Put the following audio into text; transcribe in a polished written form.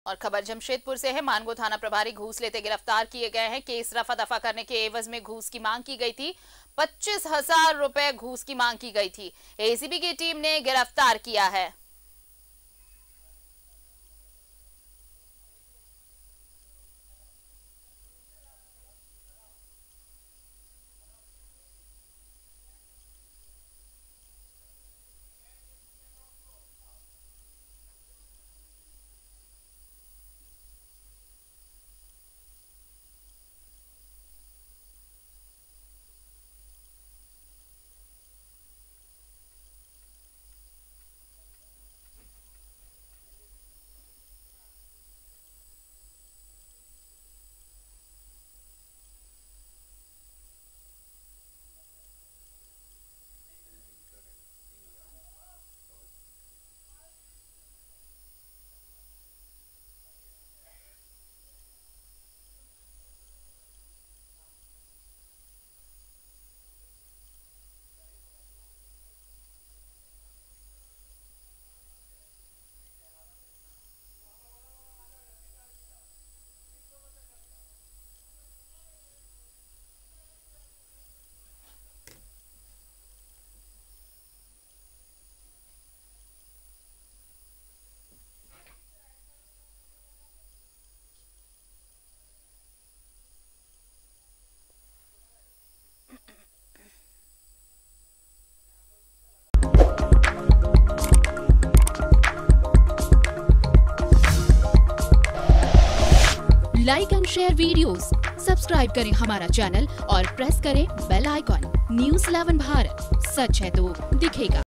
और खबर जमशेदपुर से है। मानगो थाना प्रभारी घूस लेते गिरफ्तार किए गए हैं। केस रफा दफा करने के एवज में घूस की मांग की गई थी। 25,000 रुपए घूस की मांग की गई थी। एसीबी की टीम ने गिरफ्तार किया है। Like and share videos, subscribe करें हमारा चैनल और प्रेस करें बेल आइकॉन। News 11 भारत, सच है तो दिखेगा।